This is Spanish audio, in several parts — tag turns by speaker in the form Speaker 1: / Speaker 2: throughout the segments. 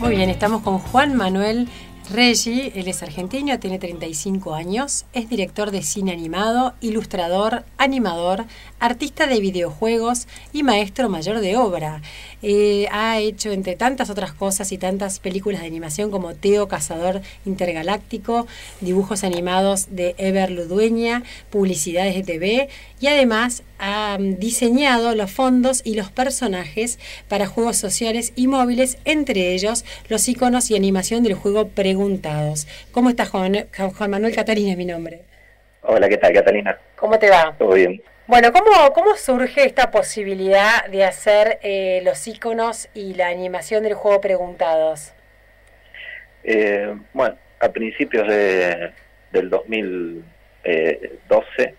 Speaker 1: Muy bien, estamos con Juan Manuel Reggi. Él es argentino, tiene 35 años, es director de cine animado, ilustrador, animador, artista de videojuegos y maestro mayor de obra. Ha hecho, entre tantas otras cosas y tantas películas de animación como Teo, Cazador Intergaláctico, dibujos animados de Ever Ludueña, publicidades de TV, y además ha diseñado los fondos y los personajes para juegos sociales y móviles, entre ellos los iconos y animación del juego Preguntados. ¿Cómo estás, Juan Manuel? Catalina es mi nombre.
Speaker 2: Hola, ¿qué tal, Catalina?
Speaker 1: ¿Cómo te va?
Speaker 2: Todo bien.
Speaker 1: Bueno, ¿cómo surge esta posibilidad de hacer los iconos y la animación del juego Preguntados?
Speaker 2: Bueno, a principios del 2012,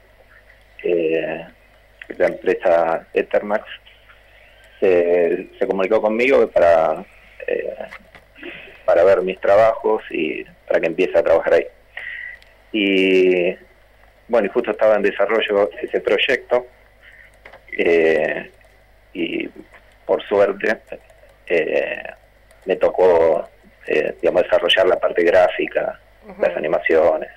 Speaker 2: la empresa Ethermax se comunicó conmigo para ver mis trabajos y para que empiece a trabajar ahí. Y bueno, y justo estaba en desarrollo ese proyecto, y por suerte me tocó desarrollar la parte gráfica, las animaciones.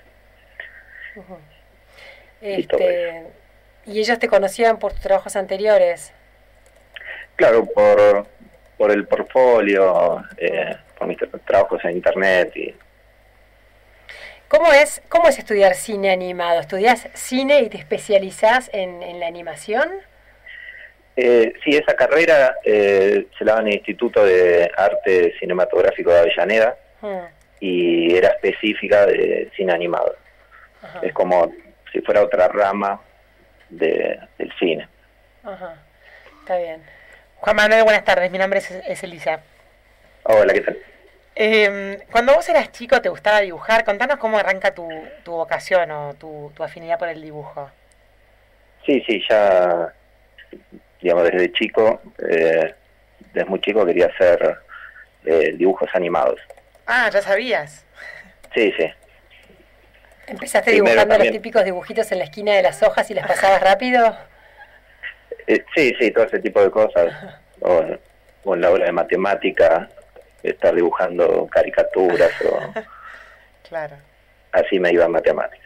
Speaker 2: Y todo eso.
Speaker 1: ¿Y ellos te conocían por tus trabajos anteriores?
Speaker 2: Claro, por el portfolio, por mis trabajos en internet.
Speaker 1: ¿Cómo es estudiar cine animado? ¿Estudias cine y te especializás en la animación?
Speaker 2: Sí, esa carrera se la da en el Instituto de Arte Cinematográfico de Avellaneda, y era específica de cine animado. Ajá. Es como si fuera otra rama del cine.
Speaker 1: Ajá, está bien. Juan Manuel, buenas tardes, mi nombre es Elisa.
Speaker 2: Hola, ¿qué tal?
Speaker 1: Cuando vos eras chico, ¿te gustaba dibujar? Contanos cómo arranca tu vocación o tu afinidad por el dibujo.
Speaker 2: Sí, ya, desde chico, desde muy chico quería hacer dibujos animados.
Speaker 1: Ah, ¿ya sabías?
Speaker 2: Sí.
Speaker 1: ¿Empezaste dibujando los típicos dibujitos en la esquina de las hojas y las pasabas rápido?
Speaker 2: Sí, todo ese tipo de cosas. O en la hora de matemática, estar dibujando caricaturas o...
Speaker 1: Claro.
Speaker 2: Así me iba a matemáticas.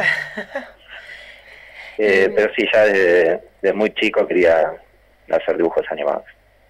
Speaker 2: Pero sí, ya desde muy chico quería hacer dibujos animados.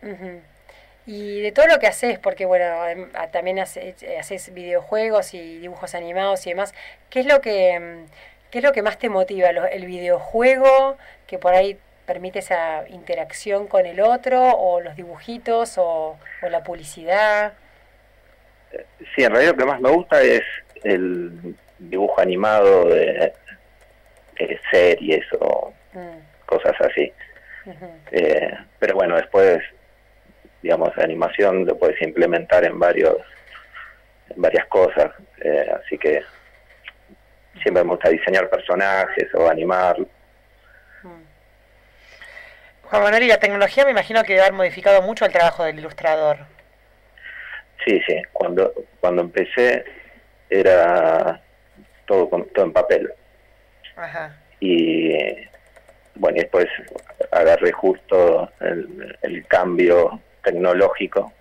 Speaker 1: Y de todo lo que haces, porque bueno, también haces videojuegos y dibujos animados y demás, ¿qué es lo que más te motiva? ¿El videojuego que por ahí permite esa interacción con el otro, o los dibujitos, o la publicidad?
Speaker 2: Sí, en realidad lo que más me gusta es el dibujo animado de series o cosas así. Pero bueno, después, la animación lo puedes implementar en varias cosas, así que siempre me gusta diseñar personajes o animar.
Speaker 1: Juan Manuel, y la tecnología me imagino que debe haber modificado mucho el trabajo del ilustrador.
Speaker 2: Sí, cuando empecé era todo en papel.
Speaker 1: Ajá.
Speaker 2: Y bueno, y después agarré justo el cambio tecnológico.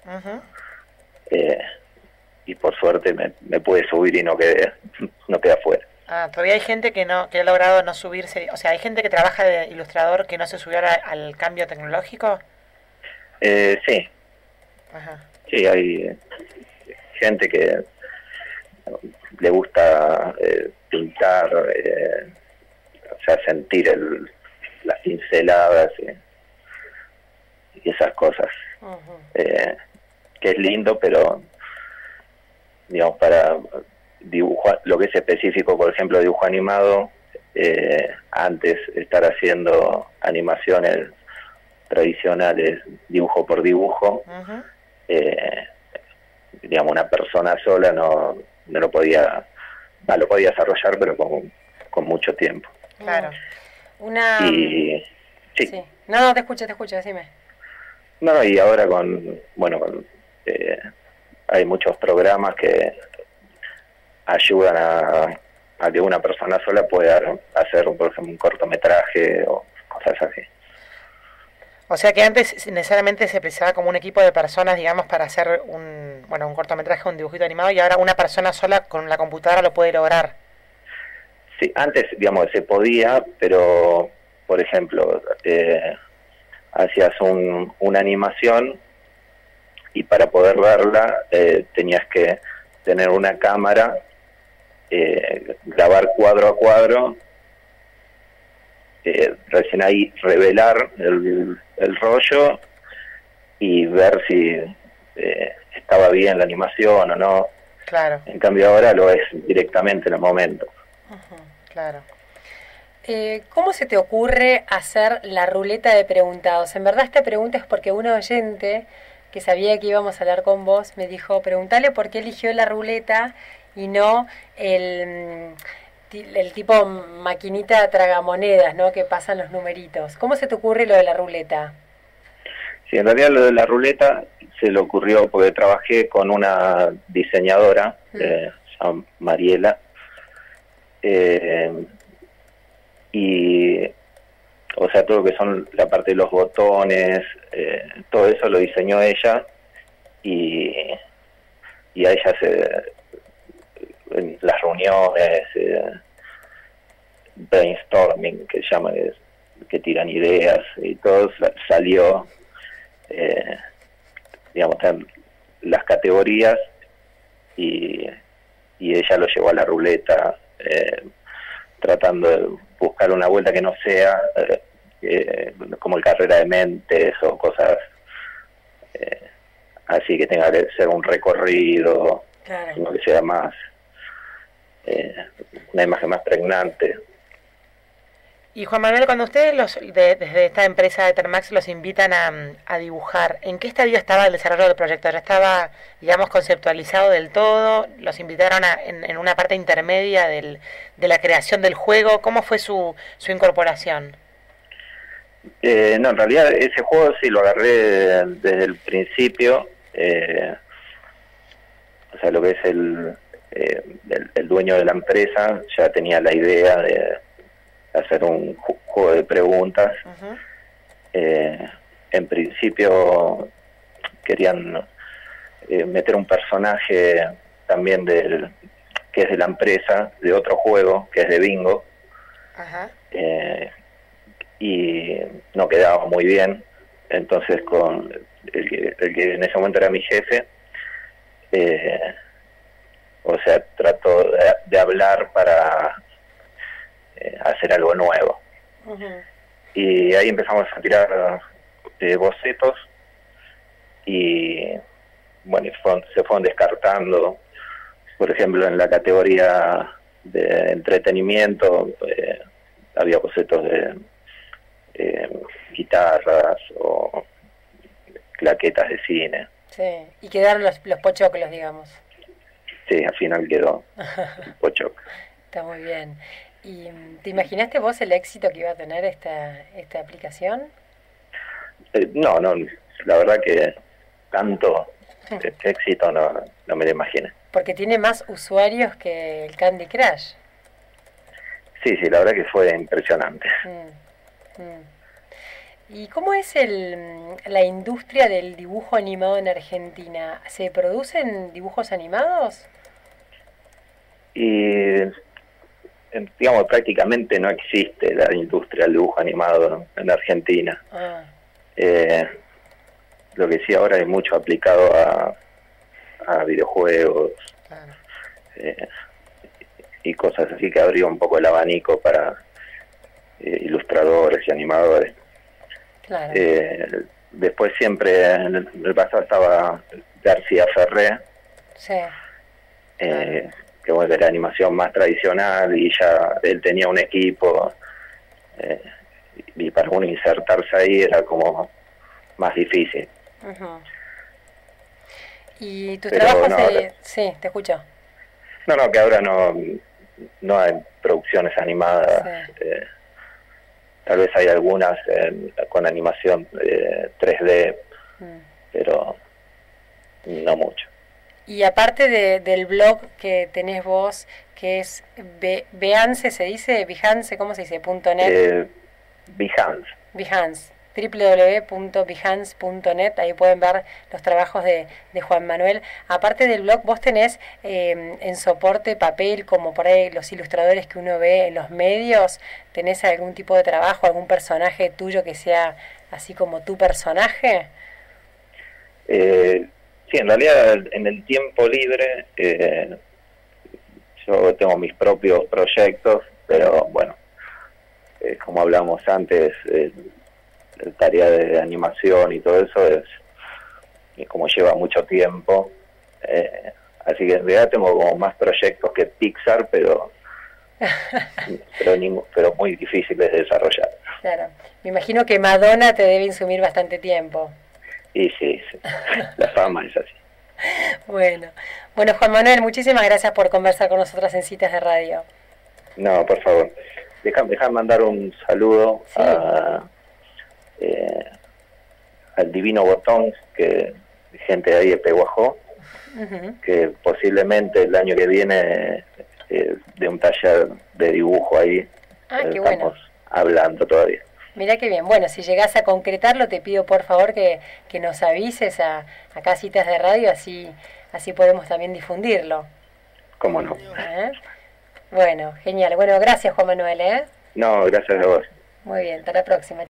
Speaker 2: Y por suerte me pude subir y no quedé afuera.
Speaker 1: Ah, todavía hay gente que ha logrado no subirse, o sea, hay gente que trabaja de ilustrador que no se subió al cambio tecnológico.
Speaker 2: Sí.
Speaker 1: Ajá.
Speaker 2: Sí, hay gente que le gusta pintar, o sea, sentir las pinceladas y esas cosas. Que es lindo, pero para dibujo, lo que es específico, por ejemplo, dibujo animado, antes estar haciendo animaciones tradicionales, dibujo por dibujo, una persona sola no lo podía, lo podía desarrollar, pero con mucho tiempo.
Speaker 1: Claro.
Speaker 2: Sí.
Speaker 1: No, te escucho, decime.
Speaker 2: No, y ahora hay muchos programas que ayudan a que una persona sola pueda hacer, por ejemplo, un cortometraje o cosas así.
Speaker 3: O sea que antes necesariamente se precisaba como un equipo de personas, digamos, para hacer un cortometraje, un dibujito animado, y ahora una persona sola con la computadora lo puede lograr.
Speaker 2: Sí, antes, digamos, se podía, pero, por ejemplo, hacías una animación y para poder verla tenías que tener una cámara, grabar cuadro a cuadro, recién ahí revelar el rollo y ver si estaba bien la animación o no.
Speaker 3: Claro.
Speaker 2: En cambio ahora lo es directamente en el momento.
Speaker 3: Claro.
Speaker 1: ¿Cómo se te ocurre hacer la ruleta de preguntados? En verdad esta pregunta es porque un oyente que sabía que íbamos a hablar con vos me dijo, preguntale por qué eligió la ruleta y no el tipo maquinita tragamonedas, ¿no? Que pasan los numeritos. ¿Cómo se te ocurre lo de la ruleta?
Speaker 2: Sí, en realidad lo de la ruleta se le ocurrió porque trabajé con una diseñadora, Mariela, y o sea, todo lo que son la parte de los botones, todo eso lo diseñó ella y a ella en las reuniones, brainstorming, que llaman, que tiran ideas y todo, salió, digamos, las categorías y ella lo llevó a la ruleta, tratando de buscar una vuelta que no sea como el carrera de mentes o cosas así que tenga que ser un recorrido, claro, sino que sea más una imagen más pregnante.
Speaker 3: Y Juan Manuel, cuando ustedes desde esta empresa de Thermax los invitan a dibujar, ¿en qué estadio estaba el desarrollo del proyecto? ¿Ya estaba, digamos, conceptualizado del todo? ¿Los invitaron en una parte intermedia de la creación del juego? ¿Cómo fue su incorporación?
Speaker 2: No, en realidad ese juego sí lo agarré desde el principio. O sea, lo que es el dueño de la empresa ya tenía la idea de hacer un juego de preguntas. En principio querían meter un personaje también que es de la empresa, de otro juego, que es de bingo. Y no quedaba muy bien. Entonces con el que en ese momento era mi jefe, o sea, trató de hablar para hacer algo nuevo. Y ahí empezamos a tirar bocetos y bueno, se fueron descartando. Por ejemplo, en la categoría de entretenimiento había bocetos de guitarras o claquetas de cine.
Speaker 1: Sí, y quedaron los pochoclos, digamos.
Speaker 2: Sí, al final quedó un pochoclo.
Speaker 1: Está muy bien. ¿Y te imaginaste vos el éxito que iba a tener esta aplicación?
Speaker 2: No, la verdad que tanto éxito no me lo imaginé.
Speaker 1: Porque tiene más usuarios que el Candy Crush.
Speaker 2: Sí, la verdad que fue impresionante.
Speaker 1: ¿Y cómo es la industria del dibujo animado en Argentina? ¿Se producen dibujos animados?
Speaker 2: Y digamos, prácticamente no existe la industria del dibujo animado en Argentina. Lo que sí ahora hay mucho aplicado a videojuegos, claro, y cosas así, que abrió un poco el abanico para ilustradores y animadores. Claro. Después siempre en el pasado estaba García Ferré, sí, claro, que bueno, era animación más tradicional y ya él tenía un equipo, y para uno insertarse ahí era como más difícil.
Speaker 1: ¿Y tus trabajos Sí, te escucho.
Speaker 2: No, que ahora no hay producciones animadas. Sí. Tal vez hay algunas con animación 3D, pero no mucho. Y
Speaker 1: aparte del blog que tenés vos, que es Behance, ¿se dice? Behance, ¿cómo se dice? .net.
Speaker 2: Behance.
Speaker 1: Behance. www.behance.net, ahí pueden ver los trabajos de Juan Manuel. Aparte del blog, vos tenés en soporte papel, como por ahí los ilustradores que uno ve en los medios, ¿tenés algún tipo de trabajo, algún personaje tuyo que sea así como tu personaje?
Speaker 2: Sí, en realidad en el tiempo libre yo tengo mis propios proyectos, pero bueno, como hablamos antes, la tarea de animación y todo eso es como lleva mucho tiempo, así que en realidad tengo como más proyectos que Pixar, pero muy difíciles de desarrollar.
Speaker 1: Claro, me imagino que Madonna te debe insumir bastante tiempo.
Speaker 2: Y sí, la fama es así.
Speaker 1: Bueno, Juan Manuel, muchísimas gracias por conversar con nosotras en Citas de Radio.
Speaker 2: No, por favor. Deja mandar un saludo
Speaker 1: sí.
Speaker 2: Al Divino Botón, que gente de ahí de Peguajó, que posiblemente el año que viene de un taller de dibujo ahí.
Speaker 1: Qué
Speaker 2: estamos
Speaker 1: bueno.
Speaker 2: Hablando todavía.
Speaker 1: Mirá qué bien. Bueno, si llegás a concretarlo, te pido por favor que nos avises acá a Citas de Radio, así podemos también difundirlo.
Speaker 2: ¿Cómo no?
Speaker 1: Bueno, genial. Bueno, gracias Juan Manuel.
Speaker 2: No, gracias a vos.
Speaker 1: Muy bien, hasta la próxima.